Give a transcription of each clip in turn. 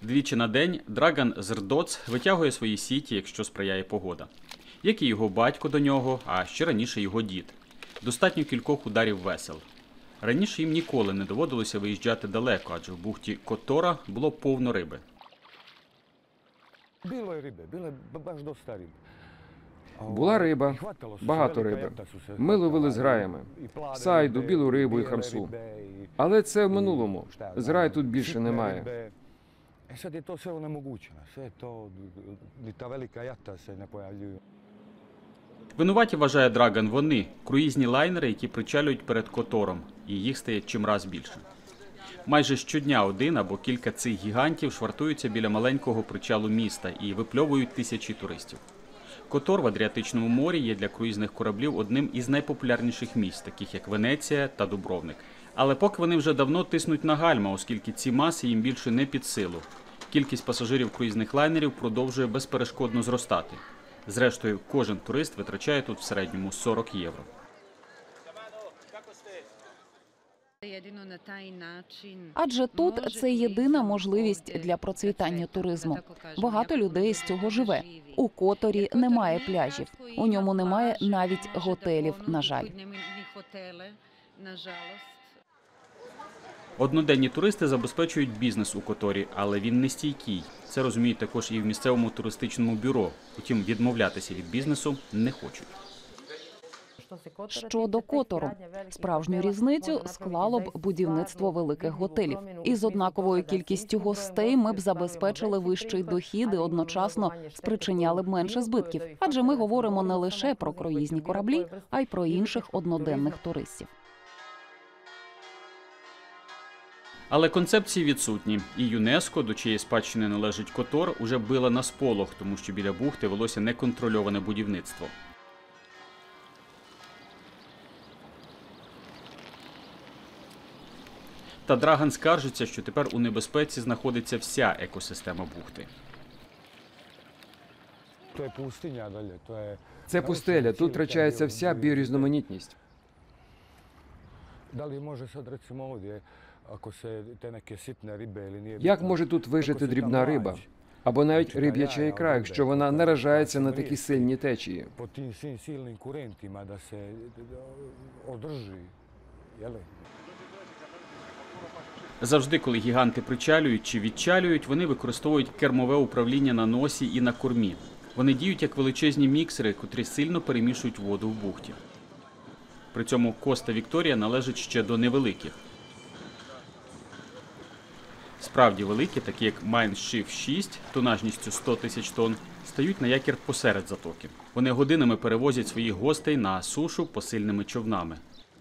Двічі на день Драган Зрдоц витягує свої сіті, якщо сприяє погода. Як і його батько до нього, а ще раніше його дід. Достатньо кількох ударів весел. Раніше їм ніколи не доводилося виїжджати далеко, адже в бухті Котора було повно риби. Була риба, багато риби. Ми ловили зграями. Сайду, білу рибу і хамсу. Але це в минулому. Зграй тут більше немає. Винуваті, вважає Драган, вони – круїзні лайнери, які причалюють перед Котором, і їх стає чимраз більше. Майже щодня один або кілька цих гігантів швартуються біля маленького причалу міста і випльовують тисячі туристів. Котор в Адріатичному морі є для круїзних кораблів одним із найпопулярніших місць, таких як Венеція та Дубровник. Але поки вони вже давно тиснуть на гальма, оскільки ці маси їм більше не під силу. Кількість пасажирів круїзних лайнерів продовжує безперешкодно зростати. Зрештою, кожен турист витрачає тут в середньому 40 євро. Адже тут це єдина можливість для процвітання туризму. Багато людей з цього живе. У Которі немає пляжів. У ньому немає навіть готелів, на жаль. Одноденні туристи забезпечують бізнес у Которі, але він не стійкий. Це розуміють також і в місцевому туристичному бюро. Утім, відмовлятися від бізнесу не хочуть. Щодо Котору, справжню різницю склало б будівництво великих готелів. Із однаковою кількістю гостей ми б забезпечили вищий дохід і одночасно спричиняли б менше збитків. Адже ми говоримо не лише про круїзні кораблі, а й про інших одноденних туристів. Але концепції відсутні. І ЮНЕСКО, до чиєї спадщини належить Котор, уже била на сполох, тому що біля бухти велося неконтрольоване будівництво. Та Драган скаржиться, що тепер у небезпеці знаходиться вся екосистема бухти. Це пустеля, тут втрачається вся біорізноманітність. Як може тут вижити дрібна риба? Або навіть риб'яча ікра, якщо вона наражається на такі сильні течії? Завжди, коли гіганти причалюють чи відчалюють, вони використовують кермове управління на носі і на кормі. Вони діють як величезні міксери, котрі сильно перемішують воду в бухті. При цьому Коста Вікторія належить ще до невеликих. Справді великі, такі як Mein Schiff 6, тонажністю 100 тисяч тонн, стають на якір посеред затоки. Вони годинами перевозять своїх гостей на сушу посильними човнами.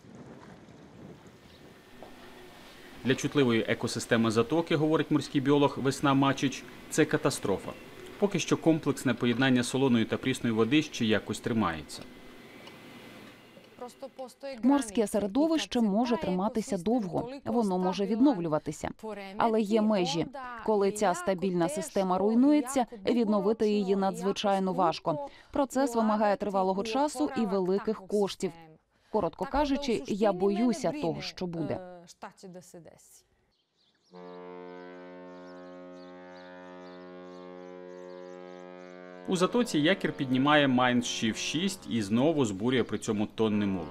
Для чутливої екосистеми затоки, говорить морський біолог Весна Мачич, це катастрофа. Поки що комплексне поєднання солоної та прісної води ще якось тримається. Морське середовище може триматися довго, воно може відновлюватися. Але є межі. Коли ця стабільна система руйнується, відновити її надзвичайно важко. Процес вимагає тривалого часу і великих коштів. Коротко кажучи, я боюся того, що буде. У затоці якір піднімає Mein Schiff 6 і знову збурює при цьому тонни мулу.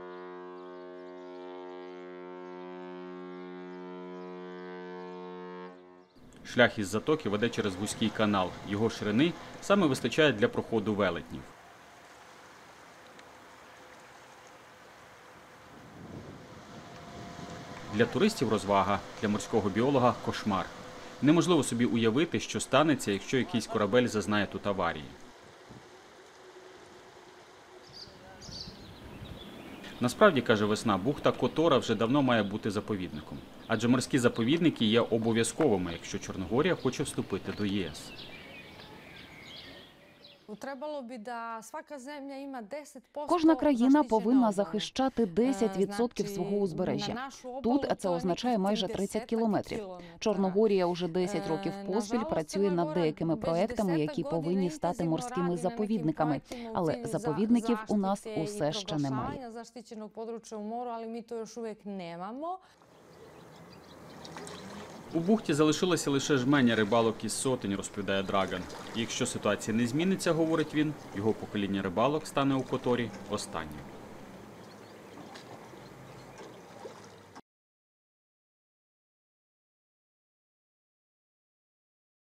Шлях із затоки веде через вузький канал. Його ширини саме вистачає для проходу велетнів. Для туристів розвага, для морського біолога – кошмар. Неможливо собі уявити, що станеться, якщо якийсь корабель зазнає тут аварії. Насправді, каже Весна, бухта Котора вже давно має бути заповідником. Адже морські заповідники є обов'язковими, якщо Чорногорія хоче вступити до ЄС. Кожна країна повинна захищати 10% свого узбережжя. Тут це означає майже 30 кілометрів. Чорногорія уже 10 років поспіль працює над деякими проектами, які повинні стати морськими заповідниками. Але заповідників у нас усе ще немає. У бухті залишилося лише жменя рибалок із сотень, розповідає Драган. І якщо ситуація не зміниться, говорить він, його покоління рибалок стане у Которі останнім.